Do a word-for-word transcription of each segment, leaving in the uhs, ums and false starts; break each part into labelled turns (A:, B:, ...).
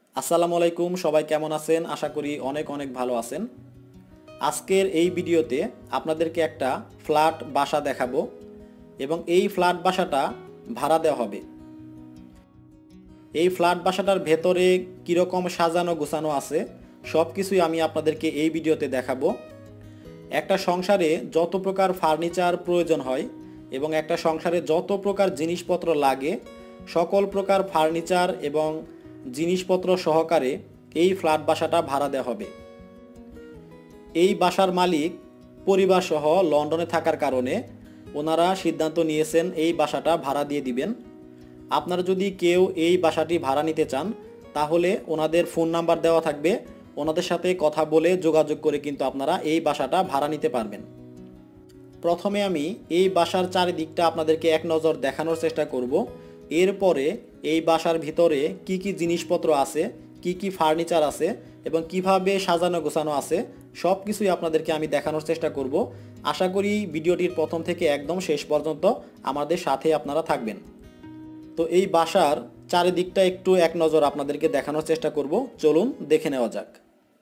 A: আসসালামু আলাইকুম, সবাই কেমন আছেন? আশা করি অনেক অনেক ভালো আছেন। আজকের এই ভিডিওতে আপনাদেরকে একটা ফ্ল্যাট বাসা দেখাবো এবং এই ফ্ল্যাট বাসাটা ভাড়া দেওয়া হবে। এই ফ্ল্যাট বাসাটার ভেতরে কীরকম সাজানো গোছানো আছে সব কিছুই আমি আপনাদেরকে এই ভিডিওতে দেখাবো। একটা সংসারে যত প্রকার ফার্নিচার প্রয়োজন হয় এবং একটা সংসারে যত প্রকার জিনিসপত্র লাগে সকল প্রকার ফার্নিচার এবং জিনিসপত্র সহকারে এই ফ্ল্যাট বাসাটা ভাড়া দেওয়া হবে। এই বাসার মালিক পরিবার সহ লন্ডনে থাকার কারণে ওনারা সিদ্ধান্ত নিয়েছেন এই বাসাটা ভাড়া দিয়ে দিবেন। আপনারা যদি কেউ এই বাসাটি ভাড়া নিতে চান তাহলে ওনাদের ফোন নাম্বার দেওয়া থাকবে, ওনাদের সাথে কথা বলে যোগাযোগ করে কিন্তু আপনারা এই বাসাটা ভাড়া নিতে পারবেন। প্রথমে আমি এই বাসার চারিদিকটা আপনাদেরকে এক নজর দেখানোর চেষ্টা করব। এরপরে এই বাসার ভিতরে কি কি জিনিসপত্র আছে, কি কি ফার্নিচার আছে এবং কিভাবে সাজানো গোছানো আছে সব কিছুই আপনাদেরকে আমি দেখানোর চেষ্টা করব। আশা করি ভিডিওটির প্রথম থেকে একদম শেষ পর্যন্ত আমাদের সাথে আপনারা থাকবেন। তো এই বাসার চারিদিকটা একটু এক নজর আপনাদেরকে দেখানোর চেষ্টা করব, চলুন দেখে নেওয়া যাক।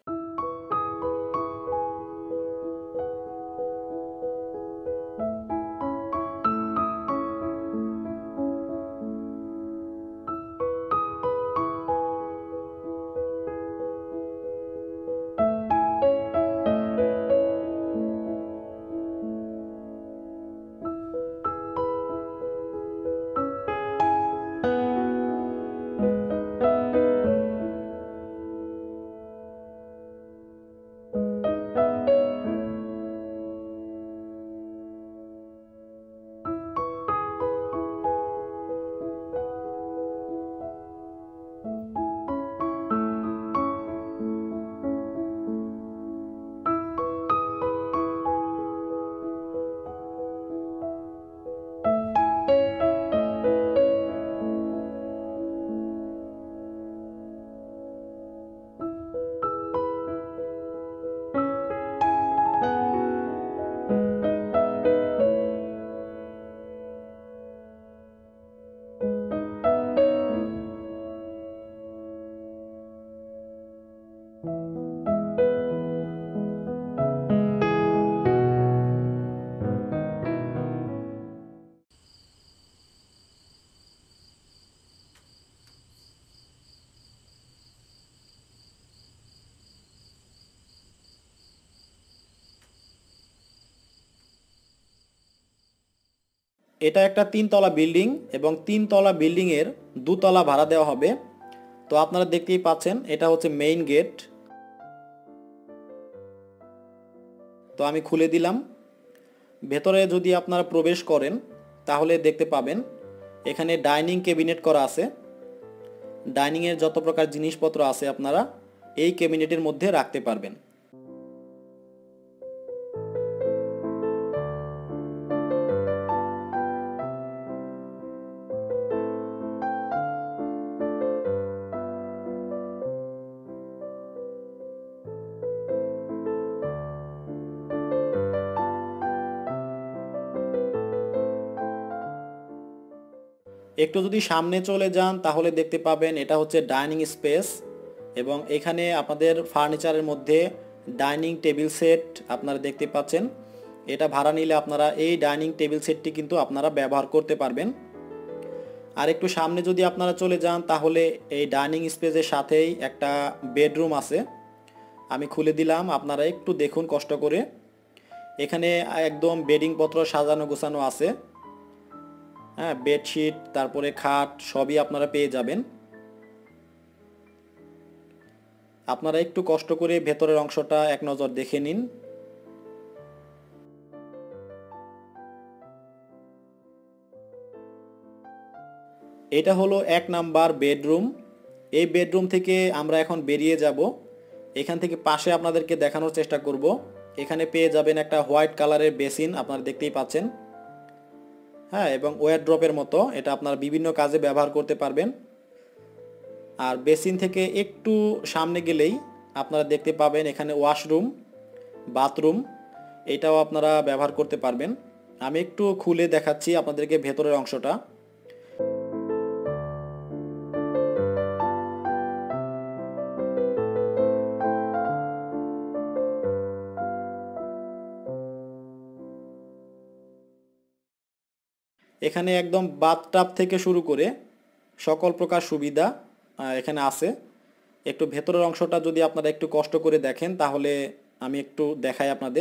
A: এটা একটা তিনতলা বিল্ডিং এবং তিনতলা বিল্ডিংয়ের দুতলা ভাড়া দেওয়া হবে। তো আপনারা দেখতেই পাচ্ছেন এটা হচ্ছে মেইন গেট। তো আমি খুলে দিলাম। ভেতরে যদি আপনারা প্রবেশ করেন তাহলে দেখতে পাবেন এখানে ডাইনিং ক্যাবিনেট করা আছে। ডাইনিংয়ের যত প্রকার জিনিসপত্র আছে আপনারা এই ক্যাবিনেটের মধ্যে রাখতে পারবেন। একটু যদি সামনে চলে যান তাহলে দেখতে পাবেন এটা হচ্ছে ডাইনিং স্পেস এবং এখানে আপনাদের ফার্নিচারের মধ্যে ডাইনিং টেবিল সেট আপনারা দেখতে পাচ্ছেন। এটা ভাড়া নিলে আপনারা এই ডাইনিং টেবিল সেটটি কিন্তু আপনারা ব্যবহার করতে পারবেন। আর একটু সামনে যদি আপনারা চলে যান তাহলে এই ডাইনিং স্পেসের সাথেই একটা বেডরুম আছে। আমি খুলে দিলাম, আপনারা একটু দেখুন কষ্ট করে। এখানে একদম বেডিংপত্র সাজানো গোছানো আছে। হ্যাঁ, বেডশিট তারপরে খাট সবই আপনারা পেয়ে যাবেন। আপনারা একটু কষ্ট করে ভেতরের অংশটা এক নজর দেখে নিন। এটা হলো এক নাম্বার বেডরুম। এই বেডরুম থেকে আমরা এখন বেরিয়ে যাব। এখান থেকে পাশে আপনাদেরকে দেখানোর চেষ্টা করব। এখানে পেয়ে যাবেন একটা হোয়াইট কালারের বেসিন, আপনারা দেখতেই পাচ্ছেন। হ্যাঁ, এবং ওয়ারড্রপের মতো এটা আপনারা বিভিন্ন কাজে ব্যবহার করতে পারবেন। আর বেসিন থেকে একটু সামনে গেলেই আপনারা দেখতে পাবেন এখানে ওয়াশরুম, বাথরুম, এটাও আপনারা ব্যবহার করতে পারবেন। আমি একটু খুলে দেখাচ্ছি আপনাদেরকে ভেতরের অংশটা। এখানে একদম বাথটাব থেকে শুরু করে সকল প্রকার সুবিধা আহ, এখানে আছে। একটু ভেতরের অংশটা যদি আপনারা একটু কষ্ট করে দেখেন তাহলে আমি একটু দেখাই আপনাদের।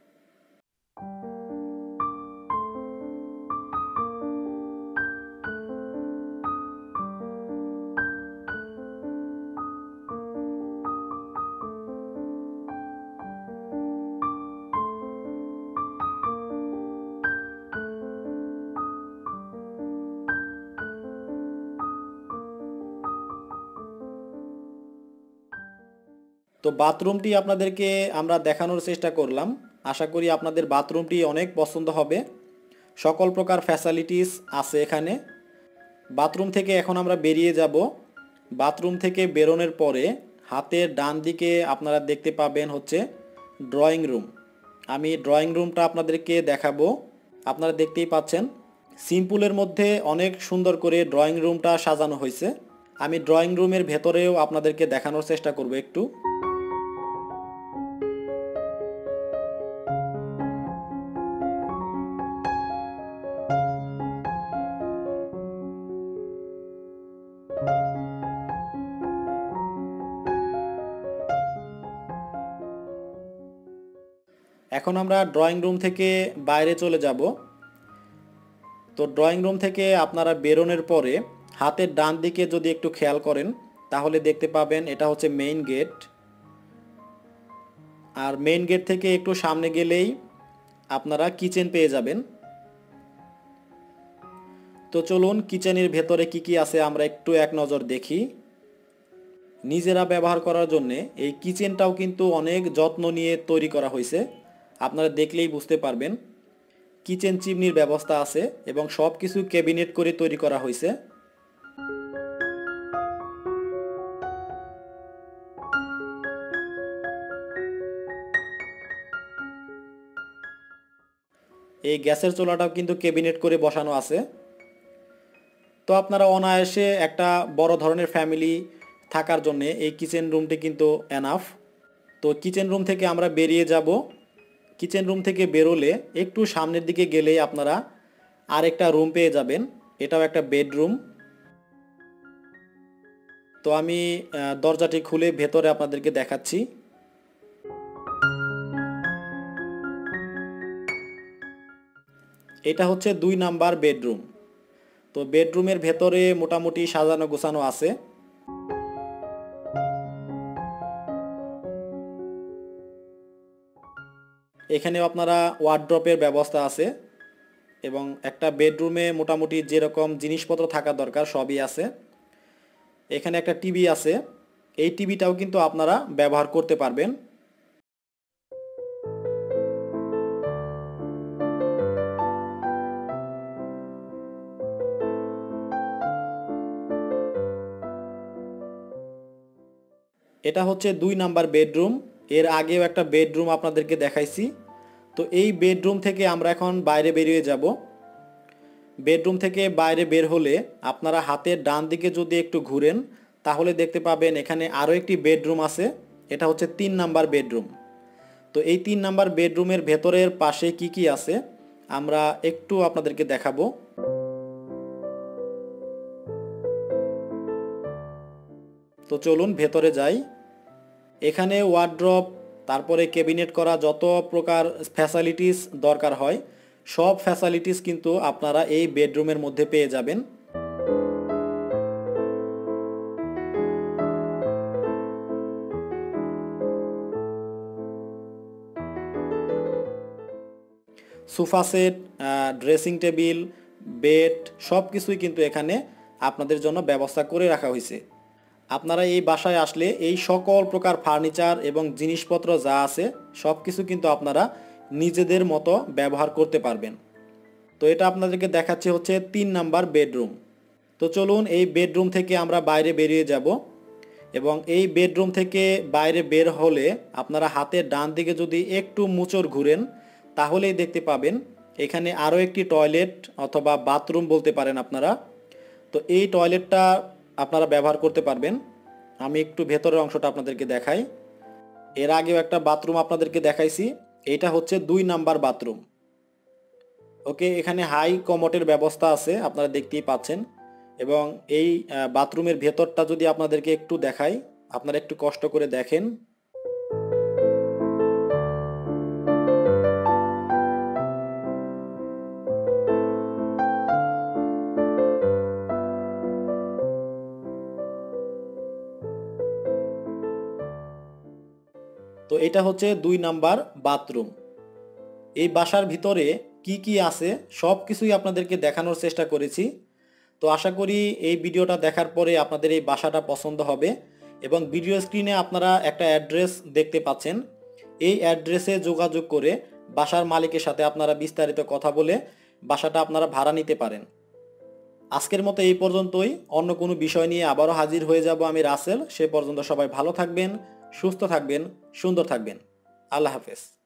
A: তো বাথরুমটি আপনাদেরকে আমরা দেখানোর চেষ্টা করলাম। আশা করি আপনাদের বাথরুমটি অনেক পছন্দ হবে। সকল প্রকার ফ্যাসিলিটিস আছে এখানে। বাথরুম থেকে এখন আমরা বেরিয়ে যাব। বাথরুম থেকে বেরোনোর পরে হাতের ডান দিকে আপনারা দেখতে পাবেন হচ্ছে ড্রয়িং রুম। আমি ড্রয়িং রুমটা আপনাদেরকে দেখাবো। আপনারা দেখতেই পাচ্ছেন সিম্পলের মধ্যে অনেক সুন্দর করে ড্রয়িং রুমটা সাজানো হয়েছে। আমি ড্রয়িং রুমের ভেতরেও আপনাদেরকে দেখানোর চেষ্টা করব একটু। এখন আমরা ড্রয়িং রুম থেকে বাইরে চলে যাব। তো ড্রয়িং রুম থেকে আপনারা বেরোনোর পরে হাতের ডান দিকে যদি একটু খেয়াল করেন তাহলে দেখতে পাবেন এটা হচ্ছে মেইন গেট। আর মেইন গেট থেকে একটু সামনে গেলেই আপনারা কিচেন পেয়ে যাবেন। তো চলুন কিচেনের ভেতরে কি কি আছে আমরা একটু এক নজর দেখি। নিজেরা ব্যবহার করার জন্য এই কিচেনটাও কিন্তু অনেক যত্ন নিয়ে তৈরি করা হয়েছে। আপনারা দেখলেই বুঝতে পারবেন। কিচেন চিমনির ব্যবস্থা আছে এবং সব কিছু ক্যাবিনেট করে তৈরি করা হয়েছে। এই গ্যাসের চুলাটাও কিন্তু ক্যাবিনেট করে বসানো আছে। তো আপনারা অনায়াসে একটা বড় ধরনের ফ্যামিলি থাকার জন্য এই কিচেন রুমটি কিন্তু এনাফ। তো কিচেন রুম থেকে আমরা বেরিয়ে যাব। কিচেন রুম থেকে বেরোলে একটু সামনের দিকে গেলেই আপনারা আরেকটা রুম পেয়ে যাবেন। এটাও একটা বেডরুম। তো আমি আহ, দরজাটি খুলে ভেতরে আপনাদেরকে দেখাচ্ছি। এটা হচ্ছে দুই নাম্বার বেডরুম। তো বেডরুমের ভেতরে মোটামুটি সাজানো গোছানো আছে। এখানেও আপনারা ওয়ার্ড্রপের ব্যবস্থা আছে এবং একটা বেডরুমে মোটামুটি যেরকম জিনিসপত্র থাকা দরকার সবই আছে। এখানে একটা টিভি আছে। এই টিভিটাও কিন্তু আপনারা ব্যবহার করতে পারবেন। এটা হচ্ছে দুই নাম্বার বেডরুম। এর আগেও একটা বেডরুম আপনাদেরকে দেখাইছি। তো এই বেডরুম থেকে আমরা এখন বাইরে বেরিয়ে যাব। বেডরুম থেকে বাইরে বের হলে আপনারা হাতের ডান দিকে যদি একটু ঘুরেন তাহলে দেখতে পাবেন এখানে আরও একটি বেডরুম আছে। এটা হচ্ছে তিন নাম্বার বেডরুম। তো এই তিন নাম্বার বেডরুমের ভেতরের পাশে কি কি আছে আমরা একটু আপনাদেরকে দেখাবো। তো চলুন ভেতরে যাই। এখানে ওয়ার্ড্রপ, তারপরে ক্যাবিনেট করা যত প্রকার ফ্যাসিলিটিস দরকার হয় সব ফ্যাসিলিটিস কিন্তু আপনারা এই বেডরুমের মধ্যে পেয়ে যাবেন। Sofa set, dressing table, bed সব কিছুই কিন্তু এখানে আপনাদের জন্য ব্যবস্থা করে রাখা হয়েছে। আপনারা এই বাসায় আসলে এই সকল প্রকার ফার্নিচার এবং জিনিসপত্র যা আছে সব কিছু কিন্তু আপনারা নিজেদের মতো ব্যবহার করতে পারবেন। তো এটা আপনাদেরকে দেখাচ্ছে হচ্ছে তিন নাম্বার বেডরুম। তো চলুন এই বেডরুম থেকে আমরা বাইরে বেরিয়ে যাব এবং এই বেডরুম থেকে বাইরে বের হলে আপনারা হাতের ডান দিকে যদি একটু মুচড় ঘুরেন তাহলেই দেখতে পাবেন এখানে আরও একটি টয়লেট অথবা বাথরুম বলতে পারেন আপনারা। তো এই টয়লেটটা আপনারা ব্যবহার করতে পারবেন। আমি একটু ভেতরের অংশটা আপনাদেরকে দেখাই। এর আগেও একটা বাথরুম আপনাদেরকে দেখাইছি। এটা হচ্ছে দুই নাম্বার বাথরুম। ওকে, এখানে হাই কমোটের ব্যবস্থা আছে, আপনারা দেখতেই পাচ্ছেন। এবং এই বাথরুমের ভেতরটা যদি আপনাদেরকে একটু দেখাই, আপনারা একটু কষ্ট করে দেখেন। তো এটা হচ্ছে দুই নাম্বার বাথরুম। এই বাসার ভিতরে কি কি আছে সব কিছুই আপনাদেরকে দেখানোর চেষ্টা করেছি। তো আশা করি এই ভিডিওটা দেখার পরে আপনাদের এই বাসাটা পছন্দ হবে। এবং ভিডিও স্ক্রিনে আপনারা একটা অ্যাড্রেস দেখতে পাচ্ছেন, এই অ্যাড্রেসে যোগাযোগ করে বাসার মালিকের সাথে আপনারা বিস্তারিত কথা বলে বাসাটা আপনারা ভাড়া নিতে পারেন। আজকের মতো এই পর্যন্তই। অন্য কোনো বিষয় নিয়ে আবারও হাজির হয়ে যাব আমি রাসেল। সে পর্যন্ত সবাই ভালো থাকবেন, সুস্থ থাকবেন, সুন্দর থাকবেন। আল্লাহ হাফেজ।